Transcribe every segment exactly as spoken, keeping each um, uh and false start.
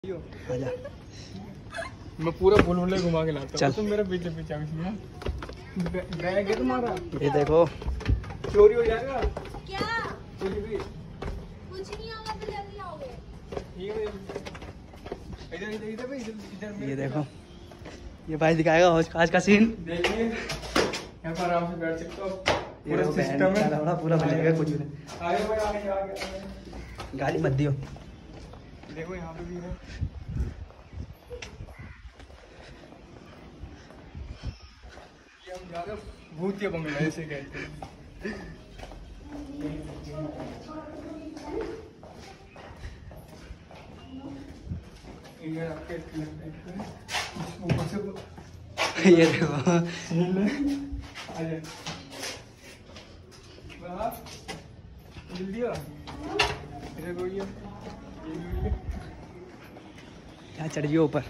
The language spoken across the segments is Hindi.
आजा। मैं पूरा भूल भुलैया घुमा के लाता हूँ। तुम मेरे पीछे पीछे बैग है तुम्हारा। ये देखो चोरी हो जाएगा क्या? कुछ भी कुछ नहीं होगा तो जल्दी आओगे। ठीक है। इधर इधर इधर भाई इधर ये देखो ये भाई दिखाएगा आज का सीन। देखिए यहाँ पर आराम से बैठ सकते हो। पूरा ये सिस्टम है पूरा पूरा बनेगा कुछ भी नहीं। आगे भाई आगे आगे आगे। गाली मत दियो। देखो यहाँ पे भी है। ये हम जा रहे हैं भूतिया बंगला ऐसे कहते हैं। ये आपके ऊपर से ये देखो आ जाए जल्दी आ इधर कोई है क्या चढ़ गया ऊपर।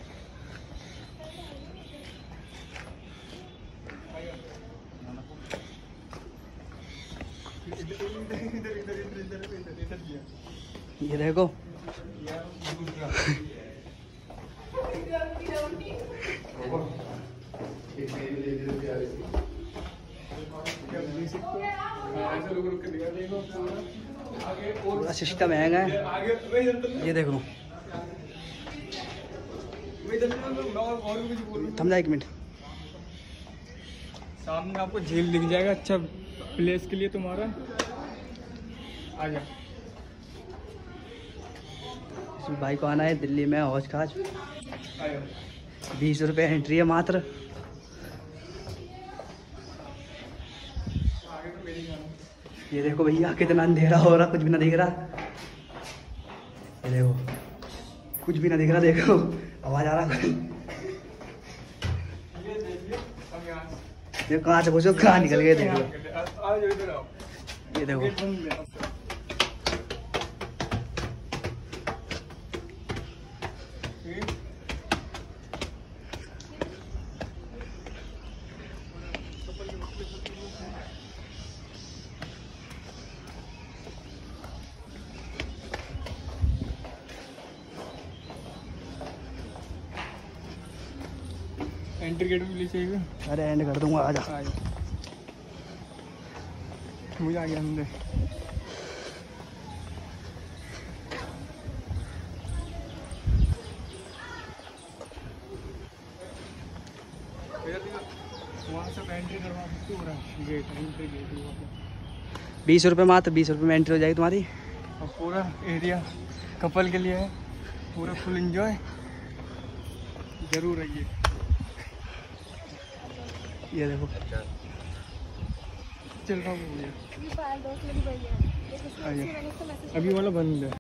ये देखो पूरा सिस्टम हैंग है। ये देखो समझा एक मिनट। सामने आपको झील दिख जाएगा। अच्छा प्लेस के लिए तुम्हारा आ जा। इस भाई को आना है दिल्ली में हौज खाज। बीस रुपये एंट्री है मात्र। ये देखो भैया कितना अंधेरा हो रहा, कुछ भी ना दिख रहा। ये देखो कुछ भी ना दिख रहा। देखो आवाज आ रहा। ये कहाँ से पूछो कहाँ निकल गए। देखो ये देखो एंट्री गेट भी ले चाहिए। अरे एंड कर दूंगा। आजा आ जा। मुझे आ गया अंदर। वहाँ से एंट्री करवा सकते हो। गेट एंट्री गेट बीस रुपये मात्र। बीस रुपये में एंट्री हो जाएगी तुम्हारी। और पूरा एरिया कपल के लिए है। पूरा फुल एंजॉय जरूर रहिए। ये देखो चल रहा हूँ ये फाइल दोस्त मेरी भैया है। अभी वाला बंद है।